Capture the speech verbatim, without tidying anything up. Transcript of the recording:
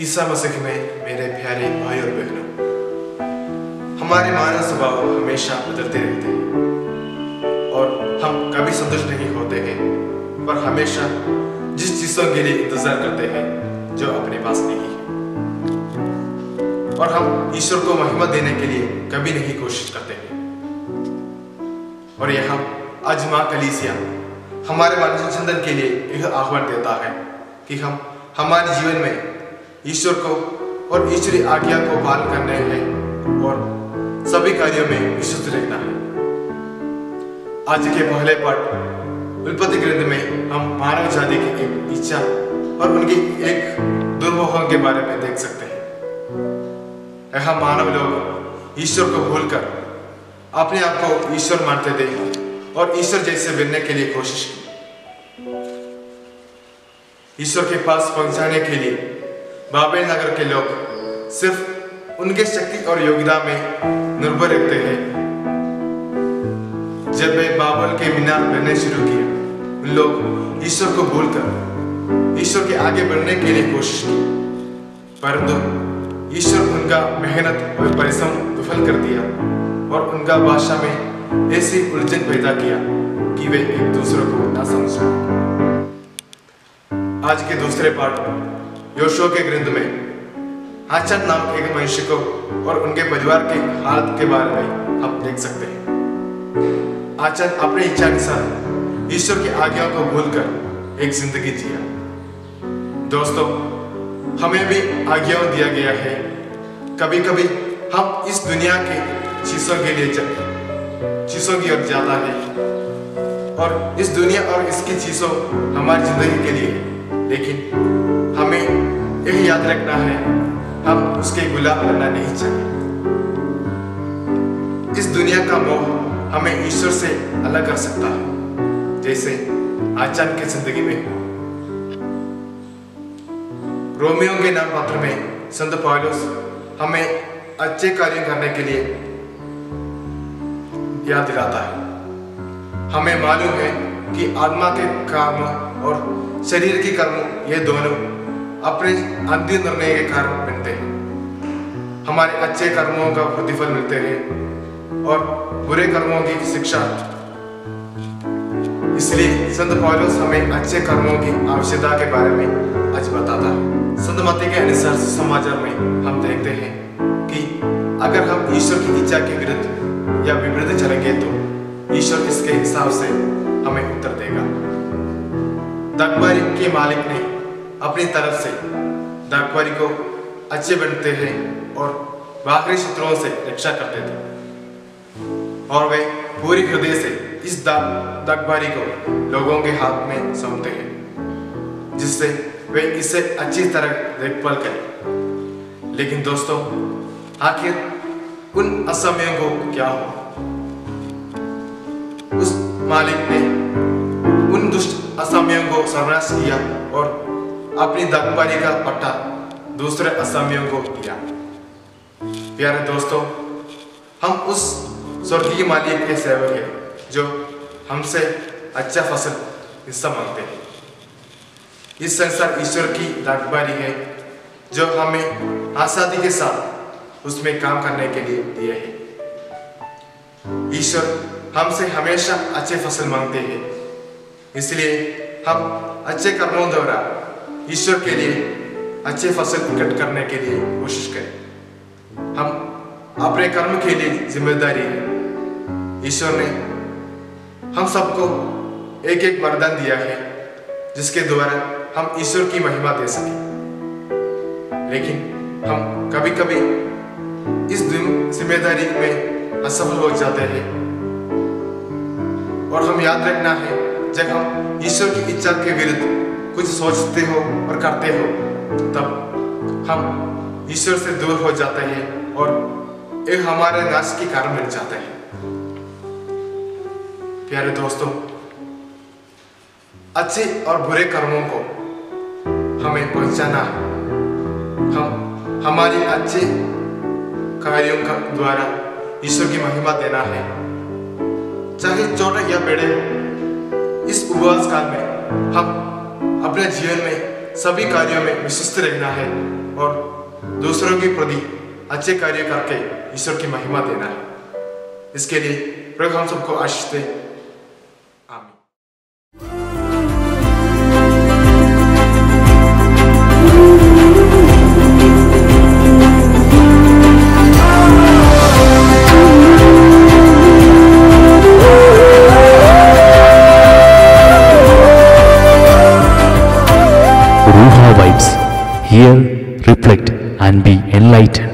ईसा मसीह में मेरे प्यारे भाई और बहनों, हमारे मानव स्वभाव हमेशा बदलते रहते हैं और हम कभी संतुष्ट नहीं होते हैं, पर हमेशा जिस चीज़ों के लिए इंतजार करते हैं जो अपने पास नहीं है, और हम ईश्वर को महिमा देने के लिए कभी नहीं कोशिश करते हैं। और यह आज माँ कलीसिया हमारे मानव चिंतन के लिए यह आह्वान देता है कि हम हमारे जीवन में ईश्वर को और ईश्वरी आज्ञा को पालन करने हैं और सभी कार्यों में विश्वस्त रहना है। आज के पहले पाठ उत्पत्ति ग्रंथ में हम मानव जाति की एक इच्छा और उनकी एक दुर्मोह के बारे में देख सकते हैं। यह मानव लोग ईश्वर को भूलकर अपने आप को ईश्वर मानते थे और ईश्वर जैसे बनने के लिए कोशिश की। ईश्वर के पास पहुंचाने के लिए बाबेल नगर के लोग सिर्फ उनके शक्ति और योग्यता में निर्भर रखते हैं। जब वे बाबेल के मीनार बनने शुरू किए, उन लोग ईश्वर को भूलकर ईश्वर के आगे बढ़ने के लिए कोशिश की, परंतु ईश्वर उनका मेहनत और परिश्रम विफल कर दिया और उनका भाषा में ऐसी उलझन पैदा किया कि वे एक दूसरे को न समझ पाए। आज के दूसरे पाठ योशुआ के ग्रंथ में आचन नाम एक मनुष्य को और उनके परिवार के हालत के बारे में हम देख सकते हैं। आचन अपने इच्छानुसार ईश्वर की आज्ञाओं को भूलकर एक जिंदगी जिया। दोस्तों, हमें भी आज्ञाओं दिया गया है। कभी कभी हम इस दुनिया के चीजों के लिए चीजों की ओर जाता है और इस दुनिया और इसकी चीजों हमारी जिंदगी के लिए, लेकिन हमें यह याद रखना है, हम उसके गुलाम बनना नहीं चाहिए। इस दुनिया का मोह हमें ईश्वर से अलग कर सकता है, जैसे आचन की जिंदगी में हो। रोमियो के नाम पत्र में संत पौलुस हमें अच्छे कार्य करने के लिए याद दिलाता है। हमें मालूम है कि आत्मा के कर्म और शरीर की कर्म, ये दोनों अपने अंतिम निर्णय के कारण बनते हैं। हमारे अच्छे कर्मों का प्रतिफल मिलते हैं और बुरे कर्मों की शिक्षा। इसलिए संत पौलुस हमें अच्छे कर्मों की आवश्यकता के बारे में आज बताता है। संत मत्ती के अनुसार समाचार में हम देखते हैं कि अगर हम ईश्वर की इच्छा के विरुद्ध या विपरीत चलेंगे तो ईश्वर इसके हिसाब से हमें उत्तर देगा। दाखबारी के मालिक ने अपनी तरफ से दाखबारी को अच्छे बनते हैं और बाहरी शत्रुओं से रक्षा करते थे, और वे पूरी हृदय से इस दाखबारी को लोगों के हाथ में सौंपते हैं, जिससे वे इसे अच्छी तरह देखभाल करें। लेकिन दोस्तों, आखिर उन असमयों को क्या हुआ? उस मालिक ने उन दुष्ट असामियों को सर्वनाश किया और अपनी दाखबारी का पट्टा दूसरे असामियों को दिया। प्यारे दोस्तों, हम उस स्वर्गीय मालिक के सेवक हैं जो हमसे अच्छा फसल हिस्सा मांगते हैं। इस संसार ईश्वर की दाखबारी है जो हमें आजादी के साथ उसमें काम करने के लिए दिए है। ईश्वर हमसे हमेशा अच्छे फसल मांगते हैं, इसलिए हम अच्छे कर्मों द्वारा ईश्वर के लिए अच्छे फसल इकट्ठा करने के लिए कोशिश करें। हम अपने कर्म के लिए जिम्मेदारी है। ईश्वर ने हम सबको एक एक वरदान दिया है जिसके द्वारा हम ईश्वर की महिमा दे सकें, लेकिन हम कभी कभी इस जिम्मेदारी में असफल हो जाते हैं। और हम याद रखना है, जब हम ईश्वर की इच्छा के विरुद्ध कुछ सोचते हो और करते हो, तब हम ईश्वर से दूर हो जाते हैं और एक हमारे नाश के कारण बन जाते हैं। प्यारे दोस्तों, अच्छे और बुरे कर्मों को हमें पहचाना है। हम हमारे अच्छे कार्यों का द्वारा ईश्वर की महिमा देना है, चाहे छोटे या बड़े। इस उपवास काल में हम अपने जीवन में सभी कार्यों में विश्वस्त रहना है और दूसरों के प्रति अच्छे कार्य करके ईश्वर की महिमा देना है। इसके लिए प्रभु हम सबको आशीष दे। आमीन। Ruha Vibes. Hear, reflect, and be enlightened.